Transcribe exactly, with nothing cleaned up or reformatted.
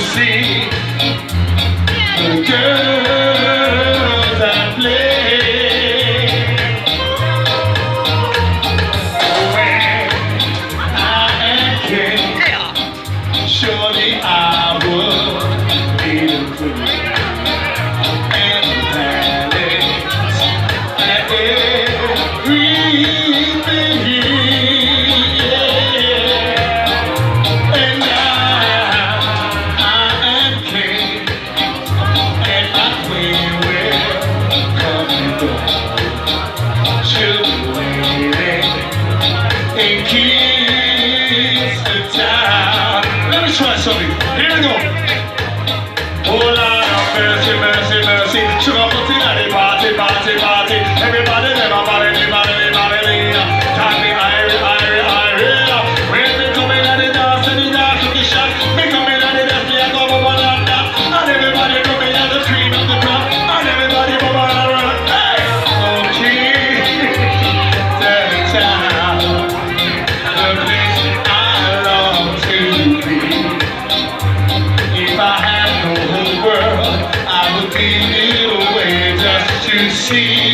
see the girls that play. When I am king, surely I would be the queen and the palace and everything. Something. Here we go. Oh Lord of mercy, mercy, mercy. Sugar party, party, party, party. Everybody, everybody, everybody, everybody. Tell me, Irie, Irie, Irie. When they come in and they dance and they dance to the shot, they come in and they dance to the bubble and that. And everybody come in and the cream of the crop. And everybody bubble and run. Hey! Oh, King, the town, the place I love to be. If I had no whole world, I would give it away just to see